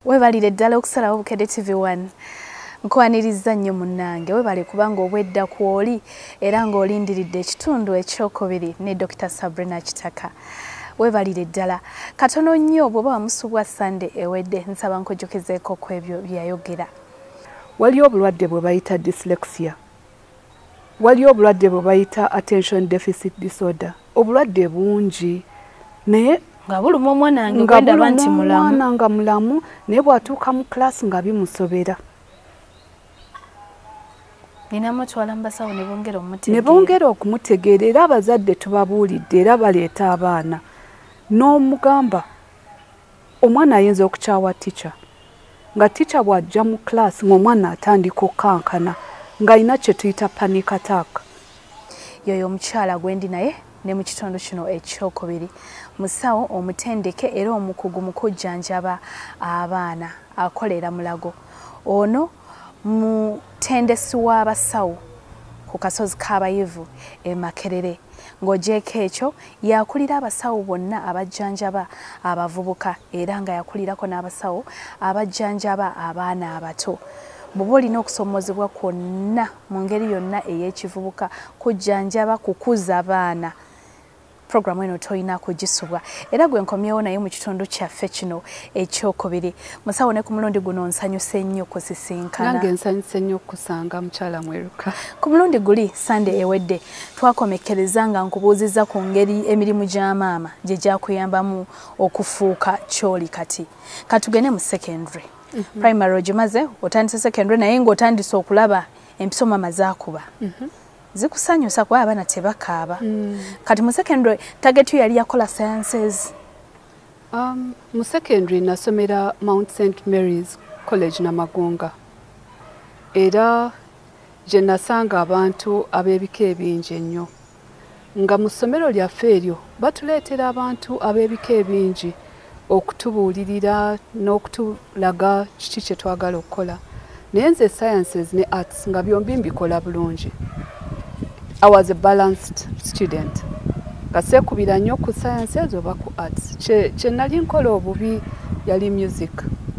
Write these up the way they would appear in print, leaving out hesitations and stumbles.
Webalire ddala okusalawo Bukedde TV1. Nkwaniriza nnyo munnange webale kubanga obwedda kwoli era ng'olindiridde ekitundu ekyokubiri ne Dr. Sabrina Kitaka. Webalire ddala katono nnyo bw'oba wamusubwa Sunday ewedde nsaba nkujjukizeeko ku ebyo byayogera. Waliyo obulwadde bwe bayita dyslexia. Waliyo obulwadde bwe bayita attention deficit disorder. Obulwadde bungi naye nga buluma omwana wange kwenda banti mulamu. Omwana nga mulamu naye bw'atuuka mu class nga bimusobera. Nina mutwala mbasawo ne bongera omumutegeera. Ne bongera okumutegeera era abazadde tubabuulidde era baleeta abaana. N'omugamba omwana ayinza okukyawa tica. Nga tica bw'ajja mu class ng'omwana atandika okkankana ng'alina kye tuyita panic attack. Yoyo omukyala gwendi naye ne mu kitundu kino ekyokubiri. Musawo omutendeke era omukugu mu kujjanjaba abaana akolera Mulago. Ono mutendesi w'abasawo ku kasozi k'abayivu e Makerere. Ng'ogyeko ekyo yakulira abasawo bonna abajjanjaba abavubuka era nga yakulirako n'abasawo abajjanjaba abaana abato. Bw'oba olina okusomozebwa kwonna mu ngeri yonna ey'ekivubuka kujjanjaba kukuza abaana. Programu eno toyina kugisubwa era gwe nkomyewo naye mu kitundu kyaffe kino ekyokubiri. Musawo ne ku mulundi guno nsanyuse nnyo kusisinkana. Nange nsanyuse nnyo kusanga mukyala mweruka. Ku mulundi guli Sunday ewedde twakomekereza nga nkubuuziza ku ngeri emirimu gya maama gye gyakuyambamu okufuuka kyoli kati. Katugende mu secondary. Primary ogimaze otandise secondary naye ng'otandise okulaba empiso maama zaakuba. Zikusanyusa kuba abaana tebakaaba. Kati mu secondary target yali yakola sciences. Mu secondary nasomera Mount St. Mary's College Namagonga. Era gye nasanga abantu ab'ebika ebingi ennyo. Nga mu ssomero lyaffe eryo batuleetera abantu ab'ebika ebingi okutubuulirira n'okutulaga kiki kye twagala okukola. Naye nze sciences ne arts nga byombi mbikola bulungi. I was a balanced student. Kasekubira nnyo ku sciences oba ku arts. Kye nali nkola obubi yali music.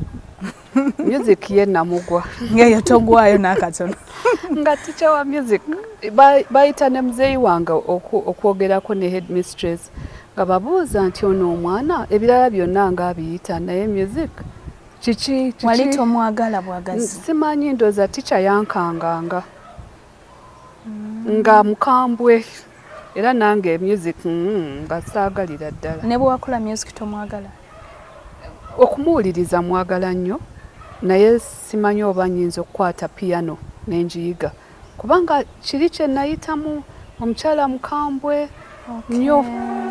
Music ye namugwa. Ngeyo togwayo n'akatono. Nga teacher wa music. Bayita ne muzeeyi wange okwogerako ne headmistress. Nga babuuza nti ono omwana ebirala byonna nga abiyita naye music. Kiki. Wali tomwagala bwagazi. Simanyi ndooza teacher yankanganga. Nga mukambwe era nange music nga saagalira ddala. Ne bw'wakula music tomwagala? Okumuwuliriza mwagala nnyo naye simanyi oba nnyinza okukwata piano n'enjiyiga kubanga kiri kye nayitamu omukyala mukambwe nnyo.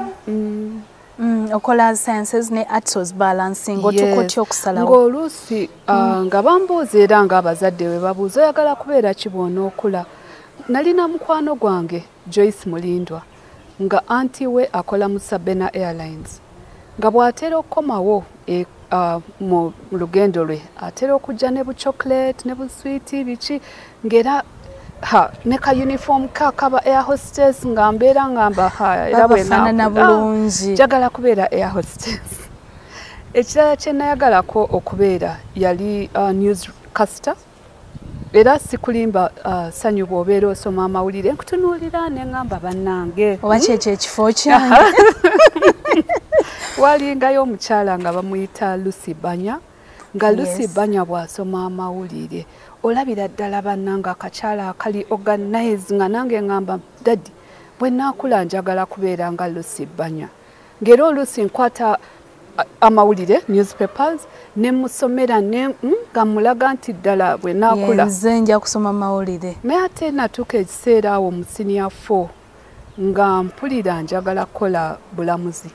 Okola sciences ne arts was balancing otukotya okusalawo. Ng'oluusi nga bambuuza era ng'abazadde we babuuza oyagala kubeera ki bw'onookula. Nalina mukwano gwange Joyce Mulindwa nga anti we akola mu Sabena Airlines. Nga bw'atera okukomawo mu lugendo lwe atera okujja ne bu chocolate ne bu sweet biki ngera ne ka uniform kaba air hostess nga mbeera ngamba era bwenafaanana bulungi njagala kubeera air hostess. Ekirala kye nayagalako okubeera yali newscaster. Era sikulimba sanyu bw'obeera osoma amawulire nkutunuulira ne ngamba bannange. Oba kyekyo ekifo kyange. Walingayo omukyala nga bamuyita Lucy Banya. Nga Lucy Banya bw'asoma amawulire olabira ddala bannanga akakyala akali organize nga nange ngamba daddy bwe naakula njagala kubeera nga Lucy Banya. Ng'era oluusi nkwata amawulire newspapers ne musomera ne nga mulaga nti ddala bwe naakula nze nja kusoma amawulire. Naye ate natuuka ekiseera awo mu senior 4 nga mpulira njagala kukola bulamuzi.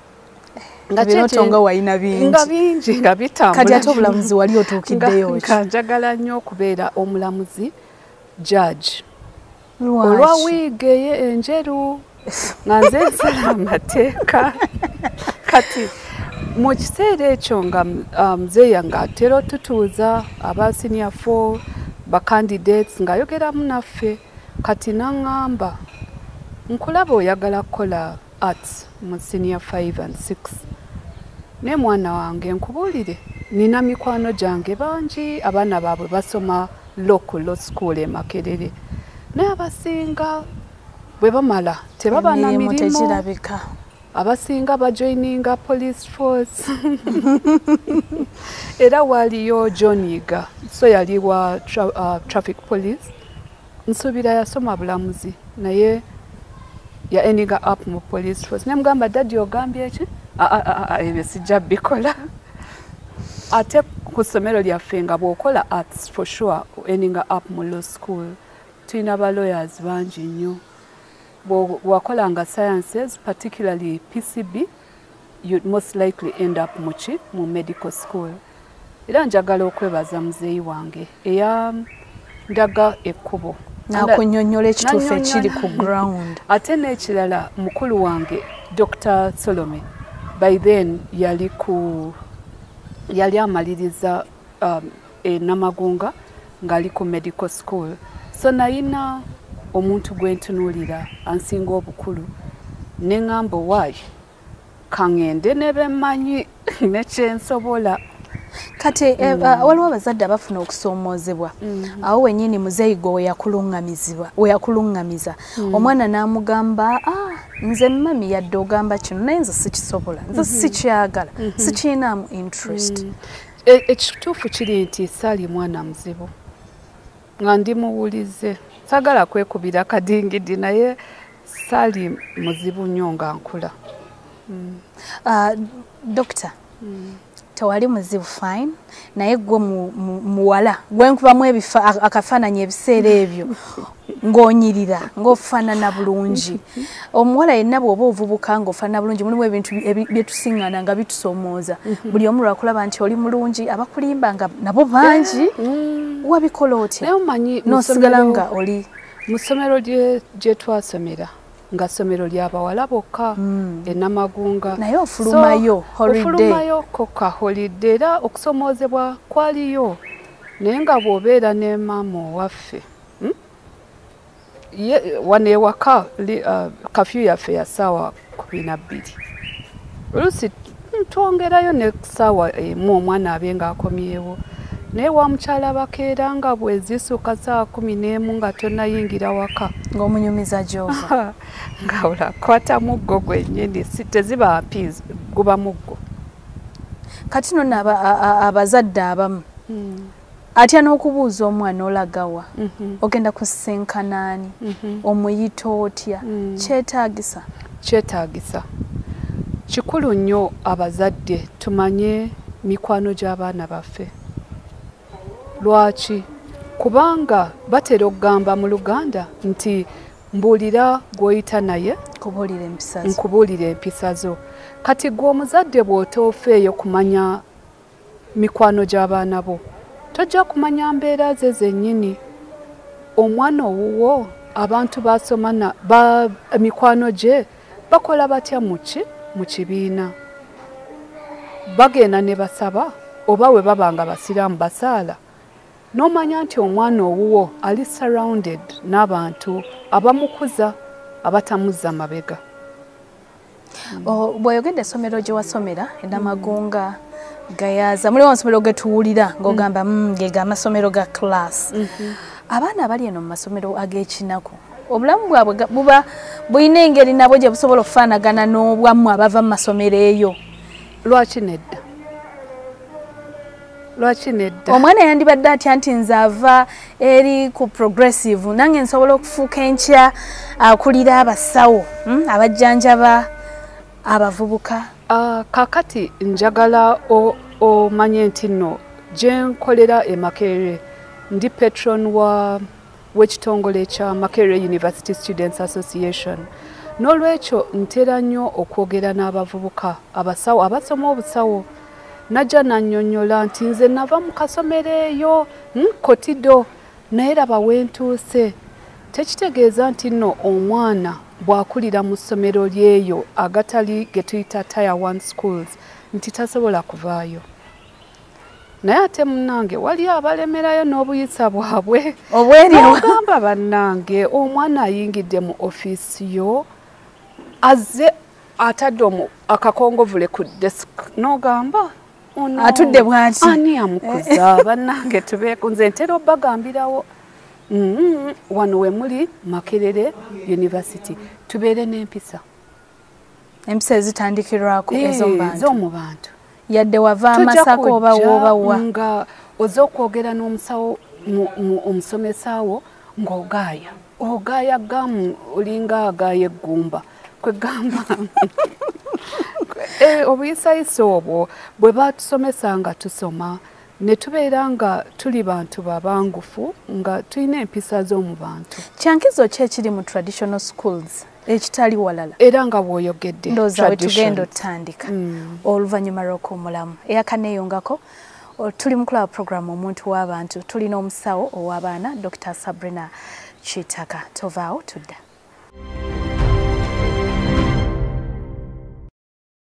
Nga wayina bingi. Nga bingi nga bitambula. Kati ate obulamuzi wali otuukiddeyo ki? Nga njagala nnyo okubeera omulamuzi judge. Olwa wiigi enjeru nga nze nsala amateeka. Kati mu kiseera ekyo nga muzeeya ng'atera otutuuza aba senior 4 ba candidates ng'ayogeramu naffe. Kati n'aŋŋamba nkulaba oyagala kukola arts mu senior 5 and 6. Ne mwana wange nkubuulire nina mikwano gyange bangi abaana baabwe basoma local law school e Makerere naye abasinga bwe bamala tebaba na mirimu abasinga bajoininga police force era waliyo John Yiga so yali wa traffic police nsuubira yasoma bulamuzi naye ya endinga up mu police force nemugamba daddy ogambye eki ebyo sijja bikola ate ku ssomero lyaffe nga bw'okola arts for sure endinga up mu law school tulina ba lawyers bangi nnyo bwakolanga sciences particularly PCB you'd most likely end up mu medical school era njagala okwebaza muzeeyi wange eya ndaga ekkubo nakunyonnyola ekituufu ekiri ku ground ate n'ekirala mukulu wange Dr. Solomon by then yali amaliriza Namagunga ng'ali ku medical school so nayina omuntu gwe ntunuulira ansinga obukulu ne ŋŋamba waayo kaŋŋende ne bemmanyi nekyensobola kati waliwo abazadde abafuna okusoomoozebwa awo wennyini muzeeyi gwe weyakuluŋŋamiza omwana n'amugamba nze mami yadde ogamba kino naye nze sikisobola nze sikyagala sikiinaamu interest ekituufu kiri nti saali mwana muzibu nga ndimuwulize sagala kwekubira kadingidi naye saali muzibu nnyo nga nkula dokita tewali muzibu fine naye gwe muwala gwenkubamu akafaananyi ebiseera ebyo ng'onyirira ng'ofaanana bulungi omuwala yenna bw'oba ovubuka ng'ofaanana bulungi mulimu ebintu byetusiŋŋana nga bitusoomooza buli omu lwakulaba nti oli mulungi abakulimba nga nabo bangi wabikola otya n'osigala nga oli mu ssomero gye twasomera nga ssomero ly'abawala bokka e Namagunga naye ofulumayo kokka holiday era okusomoozebwa kwaliyo naye nga bw'obeera ne maama owaffe wano ewaka kafyu yaffe ya ssaawa 12 oluusi twongerayo ne ssaawa emu omwana abe ng'akomyewo naye wa mukyala bakeera nga bwezisuuka ssaawa 11 nga tonnayingira waka ng'omunyumiza gy'ova nga olakwata muggo gwennyini teziba mpizi guba muggo kati nno abazadde abamu atya n'okubuuza omwana olagawa ogenda kusinkanaani omuyita otya kyetaagisa kikulu nnyo abazadde tumanye mikwano gy'abaana baffe lwaki kubanga batera okugamba mu Luganda nti mbuulira gw'oyita naye nkubuulira empisa zo kati gwe omuzadde bw'otoofeeyo kumanya mikwano gy'abaana bo tojja kumanya mbeera ze zennyini omwana owuwo abantu basoma mikwano gye bakola batya mu kibiina bagenda ne basaba oba we baba nga basiraamu basaala n'omanya nti omwana owuwo ali surrounded n'abantu abamukuza abatamuzza mabega bw'oyogedde essomero gye wasomera e Namagunga gayaza muliwo amasomero ge tuwulira ng'ogamba gega amasomero ga class abaana abali eno mu masomero ag'ekinaku obulamu bwabwe buba bulina engeri nabo gye busobola okufaanagana n'obwammwe abava mu masomero eyo lwaki nedda omwana yandibadde atya nti nze ava eri ku progressive nange nsobola okufuuka enkya akulira abasawo abajjanjaba abavubuka kakati njagala omanye nti nno gye nkolera e Makerere ndi patron w'ekitongole kya Makerere University Students Association n'olwekyo ntera nnyo okwogera n'abavubuka abasawo abasoma obusawo najja nannyonnyola nti nze nava mu kasomero eyo kotido naye raba wentuuse tekitegeeza nti nno omwana bw'akulira mu ssomero lyeyo agatali ge tuyita tier 1 schools nti tasobola kuvaayo naye ate munnange wali abalemerayo n'obuyisa bwabwe ogamba bannange omwana ayingidde mu ofiisi yo azze atadde akakongovule ku desk n'ogamba ono atudde bwati ani amukuza bannange tubeeko nze ntera obbagambirawo wano we muli Makerere University tubeere n'empisa empisa ezitandikirwako ez'omu bantu yadde wava amasako oba wobawa nga oza okwogera n'omusawo omusomesa wo ng'ogaaya gamu olinga agaaya eggumba kwegamba obuyisayisa obwo bwe batusomesa nga tusoma ne tubeera nga tuli bantu babangufu nga tulina empisa z'omu bantu. Kyankizo ki ekiri mu traditional schools ekitali walala era nga bw'oyogedde ndowooza we tugenda otandika oluvannyuma lw'okuwumulamu eyakaneeyongako tuli mu kulaba programu omuntu w'abantu tulina omusawo ow'abaana Dr. Sabrina Chitaka tovaawo tudda.